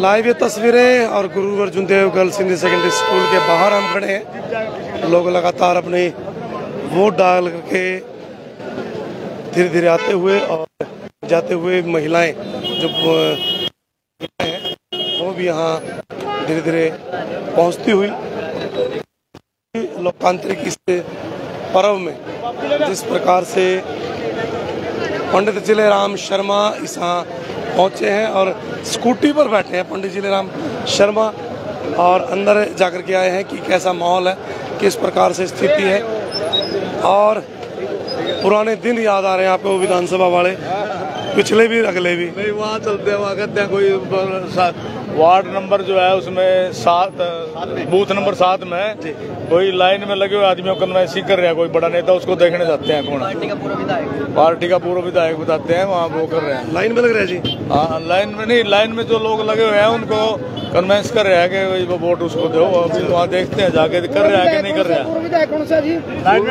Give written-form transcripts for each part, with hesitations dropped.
Live ये तस्वीरें और Guru Arjun Dev girls senior secondary school के बाहर हम खड़े हैं। लोग लगातार अपने वोट डाल करके धीरे धीरे आते हुए और जाते हुए महिलाएं जो हैं वो भी यहाँ धीरे धीरे पहुँचती हुई लोकतांत्रिक इस पर्व में जिस प्रकार से पंडित जिलेराम शर्मा यहाँ पहुँचे हैं और स्कूटी पर बैठे हैं पंडित जिलेराम शर्मा और अंदर जाकर के आए हैं कि कैसा माहौल है, किस प्रकार से स्थिति है। और पुराने दिन याद आ रहे हैं आपको, विधानसभा वाले, पिछले भी अगले भी। नहीं, वहाँ चलते हैं, वहाँ कहते हैं कोई वार्ड नंबर जो है उसमें 7 बूथ नंबर 7 में कोई लाइन में लगे हुए आदमियों को कन्वेंसी कर रहा है कोई बड़ा नेता, उसको देखने जाते हैं। कौन? पार्टी का पूर्व विधायक बताते हैं, वहाँ वो कर रहे हैं। लाइन में लग रहे हैं जी? हाँ, लाइन में नहीं, लाइन में जो लोग लगे हुए हैं उनको कन्वेंस कर रहे हैं कि वो वोट उसको दो। अभी वहाँ देखते हैं जाके कर रहे हैं कि नहीं कर रहे हैं। कौन सा जी?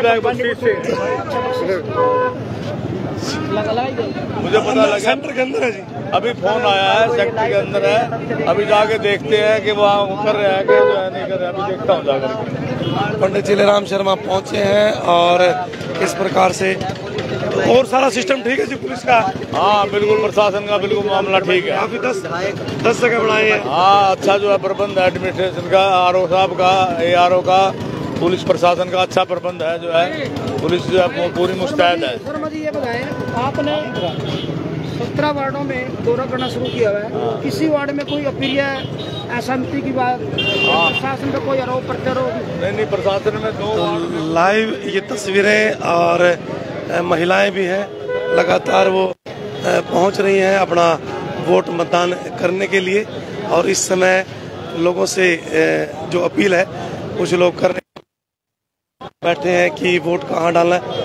मुझे पता लगा सेंटर के अंदर है जी। अभी फोन आया है, सेक्टर के अंदर है, अभी जाके देखते हैं कि वहाँ कर रहे हैं कि जो है नहीं कर रहे हैं। अभी देखता हूँ जाकर। पंडित जिलेराम शर्मा पहुंचे हैं और इस प्रकार से और सारा सिस्टम ठीक है जी पुलिस का? हाँ बिल्कुल, प्रशासन का बिल्कुल मामला ठीक है। काफी 10 जगह बनाए हैं। हाँ, अच्छा जो है प्रबंध है एडमिनिस्ट्रेशन का, आरओ साहब का, ARO का, पुलिस प्रशासन का अच्छा प्रबंध है। जो है पुलिस जो है पूरी मुस्तैद है। शर्मा जी ये बताएं, आपने 17 वार्डों में दौरा करना शुरू किया हुआ है, किसी वार्ड में कोई अपील या असहमति की बात, प्रशासन का कोई आरोप प्रत्यारोप? नहीं, प्रशासन में 2 लाइव ये तस्वीरें और महिलाएं भी हैं, लगातार वो पहुंच रही हैं अपना वोट मतदान करने के लिए। और इस समय लोगों से जो अपील है कुछ लोग करने बैठे हैं कि वोट कहाँ डालना है।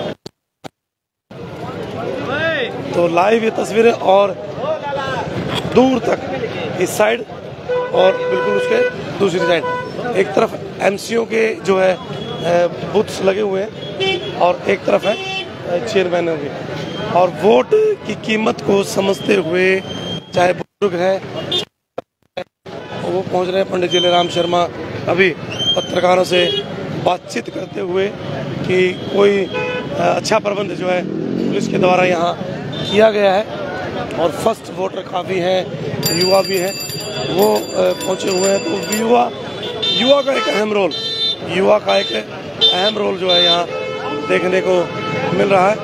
तो लाइव ये तस्वीरें और दूर तक इस साइड और बिल्कुल उसके दूसरी साइड, एक तरफ MCO के जो है बूथ्स लगे हुए हैं और एक तरफ है चेयरमैनों के। और वोट की कीमत को समझते हुए चाहे बुजुर्ग है वो पहुंच रहे हैं। पंडित जिलेराम शर्मा अभी पत्रकारों से बातचीत करते हुए कि कोई अच्छा प्रबंध जो है पुलिस के द्वारा यहाँ किया गया है और फर्स्ट वोटर काफ़ी हैं, युवा भी हैं, वो पहुँचे हुए हैं। तो युवा का एक अहम रोल जो है यहाँ देखने को मिल रहा है।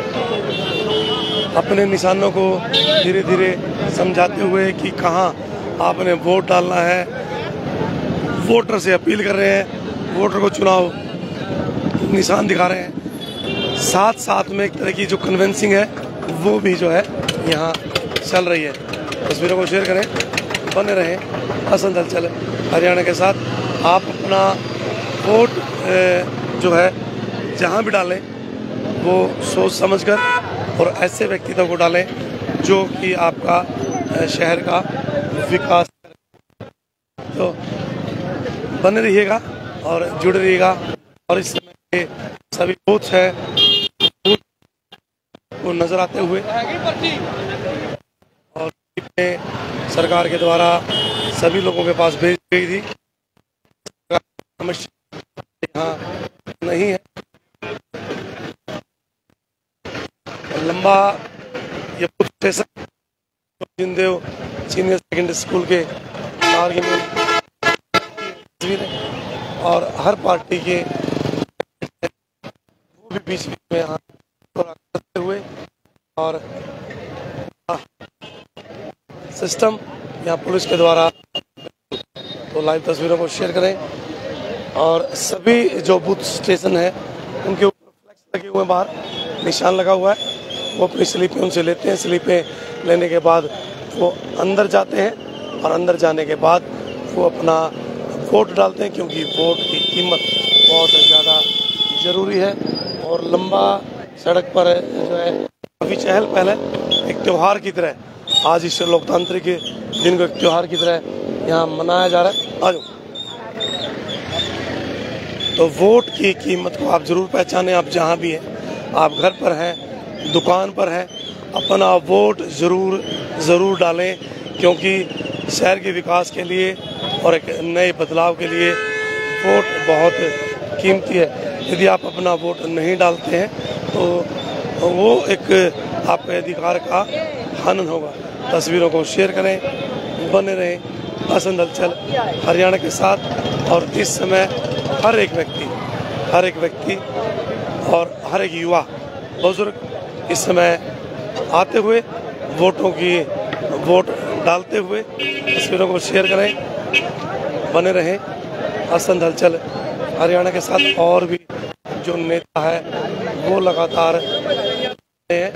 अपने निशानों को धीरे धीरे समझाते हुए कि कहाँ आपने वोट डालना है, वोटर से अपील कर रहे हैं, वोटर को चुनाव निशान दिखा रहे हैं। साथ में एक तरह की जो कन्वेंसिंग है वो भी जो है यहाँ चल रही है। तस्वीरों को शेयर करें, बने रहें हसन हलचल हरियाणा के साथ। आप अपना वोट जो है जहाँ भी डालें वो सोच समझकर और ऐसे व्यक्तित्व को डालें जो कि आपका शहर का विकास करे। तो बने रहिएगा और जुड़े रहिएगा। और इस समय के सभी बूथ है वो नजर आते हुए और सरकार के द्वारा सभी लोगों के पास भेज गई थी। यहाँ नहीं है, लंबा ये बूथ स्टेशन जिंदेव सीनियर सेकेंडरी स्कूल के तस्वीर और हर पार्टी के वो भी बीच में यहाँ करते हुए और सिस्टम यहाँ पुलिस के द्वारा। तो लाइव तस्वीरों को शेयर करें और सभी जो बूथ स्टेशन है उनके ऊपर फ्लैक्स लगे हुए हैं, बाहर निशान लगा हुआ है। वो अपनी स्लिपें उनसे लेते हैं, स्लिपें लेने के बाद वो अंदर जाते हैं और अंदर जाने के बाद वो अपना वोट डालते हैं, क्योंकि वोट की कीमत बहुत ज़्यादा ज़रूरी है। और लंबा सड़क पर जो है काफ़ी चहल पहल है, एक त्यौहार की तरह आज इस लोकतांत्रिक दिन को एक त्यौहार की तरह यहाँ मनाया जा रहा है। आ जाओ। तो वोट की कीमत को आप ज़रूर पहचानें। आप जहाँ भी हैं, आप घर पर हैं, दुकान पर हैं, अपना वोट ज़रूर डालें, क्योंकि शहर के विकास के लिए और एक नए बदलाव के लिए वोट बहुत कीमती है। यदि आप अपना वोट नहीं डालते हैं तो वो एक आपके अधिकार का हनन होगा। तस्वीरों को शेयर करें, बने रहें पसंद हलचल हरियाणा के साथ। और इस समय हर एक व्यक्ति और हर एक युवा बुजुर्ग इस समय आते हुए वोट डालते हुए तस्वीरों को शेयर करें, बने रहें पसंद हलचल हरियाणा के साथ। और भी जो नेता है वो लगातार हैं।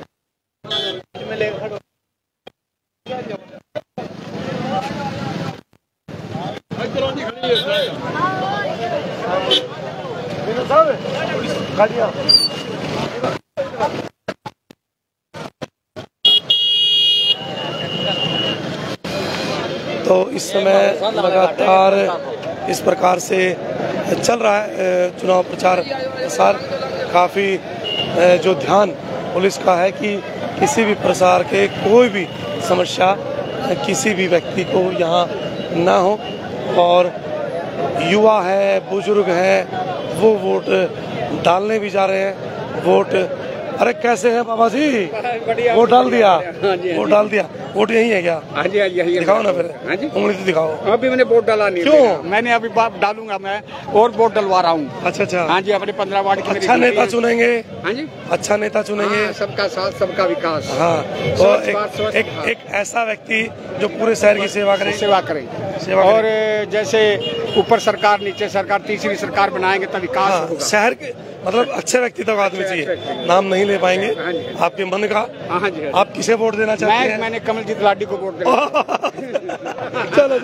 तो इस समय लगातार इस प्रकार से चल रहा है चुनाव प्रचार प्रसार। काफ़ी जो ध्यान पुलिस का है कि किसी भी प्रसार के कोई भी समस्या किसी भी व्यक्ति को यहाँ ना हो। और युवा है, बुजुर्ग हैं, वो वोट डालने भी जा रहे हैं। वोट अरे कैसे हैं बाबा जी? वोट डाल दिया? वोट डाल दिया। वोट यही है क्या? हाँ जी, यही दिखाओ ना फिर। हाँ जी, उंगली तो दिखाओ। अभी मैंने वोट डाला नहीं। क्यों? मैंने अभी डालूंगा मैं और वोट डलवा रहा हूँ। अच्छा। हाँ जी, अपने 15 वार्ड की अच्छा नेता चुनेंगे। हाँ जी, अच्छा नेता चुनेंगे। हाँ, सबका साथ सबका विकास। हाँ, तो एक ऐसा व्यक्ति जो पूरे शहर की सेवा करे। और जैसे ऊपर सरकार नीचे सरकार तीसरी सरकार बनाएंगे तब विकास होगा। शहर के मतलब अच्छे व्यक्ति तक आदमी चाहिए। नाम नहीं ले पाएंगे आपके मन का। हाँ जी, आप किसे वोट देना चाहते हैं? मैंने कमलजीत लाडी को वोट देना। चलो।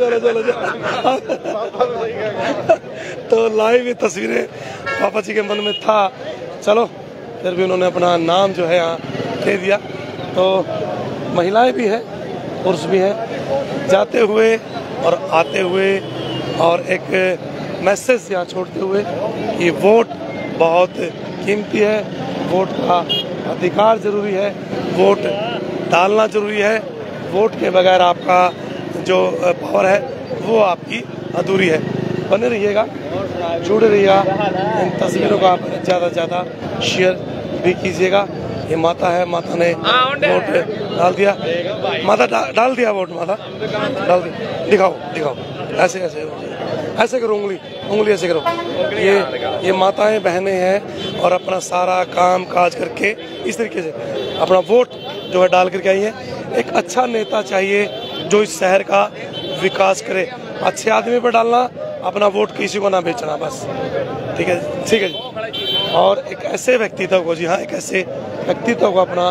तो लाइव ये तस्वीरें पापा जी के मन में था। चलो फिर भी उन्होंने अपना नाम जो है यहाँ दे दिया। तो महिलाएं भी हैं, पुरुष भी हैं, जाते हुए और आते हुए और एक मैसेज यहाँ छोड़ते हुए कि वोट बहुत कीमती है, वोट का अधिकार जरूरी है, वोट डालना जरूरी है। वोट के बगैर आपका जो पावर है वो आपकी अधूरी है। बने रहिएगा, जुड़े रहिएगा। इन तस्वीरों को आप ज़्यादा से ज़्यादा शेयर भी कीजिएगा। ये माता है, माता ने वोट डाल दिया। माता डाल दिया वोट, माता डाल दिया। दिखाओ ऐसे करो, उंगली ऐसे करो। ये माताएं बहनें हैं और अपना सारा काम काज करके इस तरीके से अपना वोट जो है डाल करके आई है। एक अच्छा नेता चाहिए जो इस शहर का विकास करे। अच्छे आदमी पर डालना, अपना वोट किसी को ना बेचना, बस। ठीक है जी। और एक ऐसे व्यक्तित्व को, जी हाँ, एक ऐसे व्यक्तित्व को अपना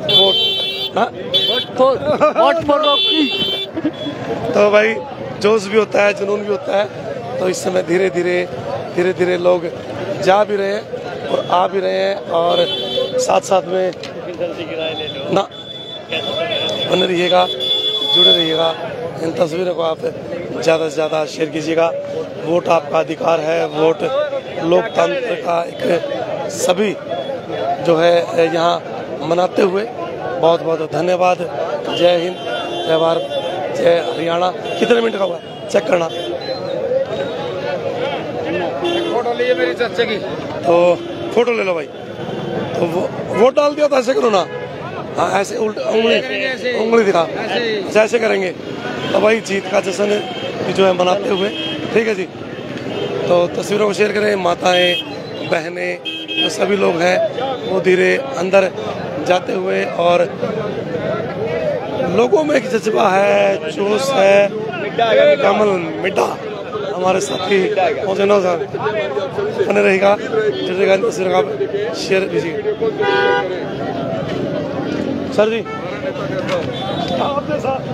वोट तो भाई जोश भी होता है, जुनून भी होता है। तो इस समय धीरे धीरे लोग जा भी रहे हैं और आ भी रहे हैं। और साथ में ना बने रहिएगा, जुड़े रहिएगा। इन तस्वीरों को आप ज़्यादा से ज़्यादा शेयर कीजिएगा। वोट आपका अधिकार है, वोट लोकतंत्र का एक सभी जो है यहाँ मनाते हुए बहुत बहुत धन्यवाद। जय हिंद, जय भारत, जय हरियाणा। कितने मिनट का हुआ चेक करना। फोटो लीजिए मेरी चाचा की। तो फोटो ले लो भाई। तो वोट डाल दिया तो ऐसे करो ना। हाँ, ऐसे उंगली दिखा। ऐसे करेंगे तो भाई जीत का जश्न जो है मनाते हुए। ठीक है जी। तो तस्वीरों को शेयर करें। माताएं, बहनें, जो सभी लोग हैं वो धीरे अंदर जाते हुए। और लोगों में एक जज्बा है, जोश है। कमल मिड्डा हमारे साथी बने रहेगा, जुड़ेगा। तस्वीर का शेयर कीजिए। सर जी आपके साथ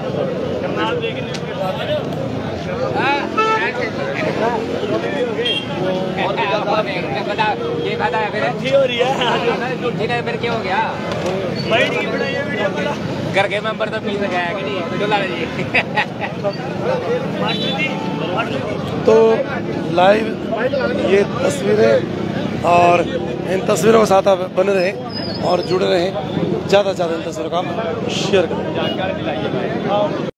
क्या हो गया घर के मेंबर तो मिल गया कि नहीं। तो लाइव ये तस्वीरें और इन तस्वीरों के साथ आप बने रहें और जुड़े रहें। ज़्यादा से ज़्यादा इन तस्वीरों का शेयर करें।